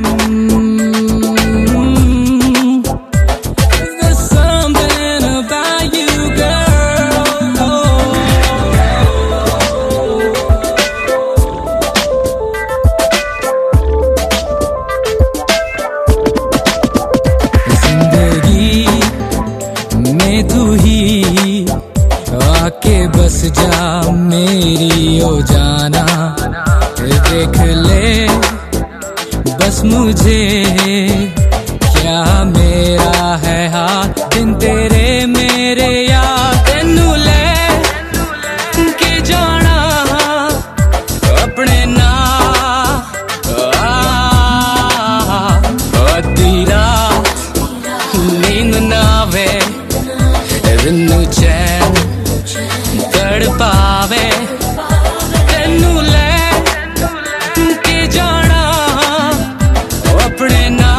There's something about you, girl. जिंदगी में तू ही आके बस जा मेरी ओ जाना, देख ले बस मुझे क्या मेरा है हाल, दिन तेरे मेरे यार तेनू ले के जाना अपने अद्धी रात नींद ना आवे, बिनु चैन तड़पावे, तेनू ले के जाना अपने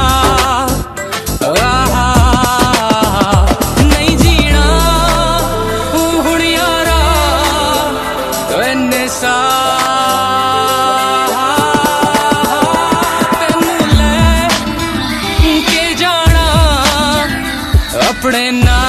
नहीं जीना हुण यारा इन्ने सा, तेनू ले के जाना अपने